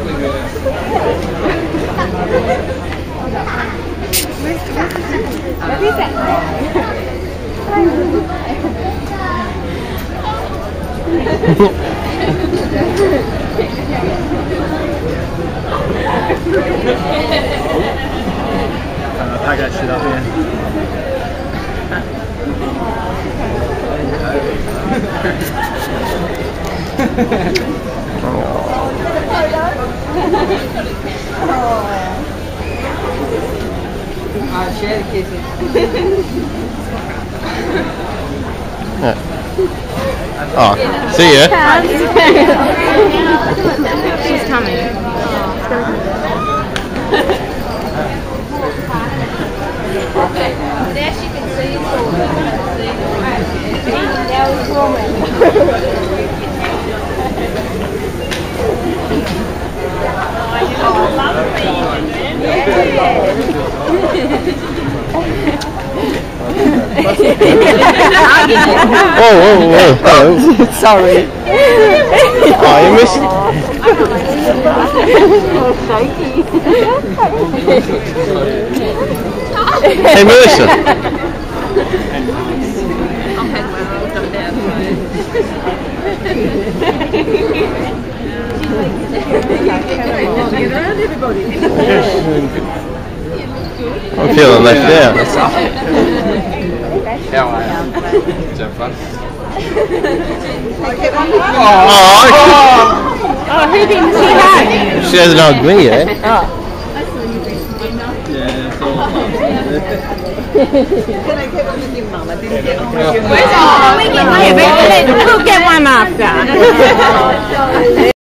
Tag that shit up, man. I'll share the kisses. Oh, see ya. She's coming. There she can see you. That was woman. Whoa. Sorry. Oh, you missed. Hey, Melissa. I'm feeling left out. How are you? Did you have fun? Oh, who didn't see that? She hasn't hugged me yet. We'll get one after.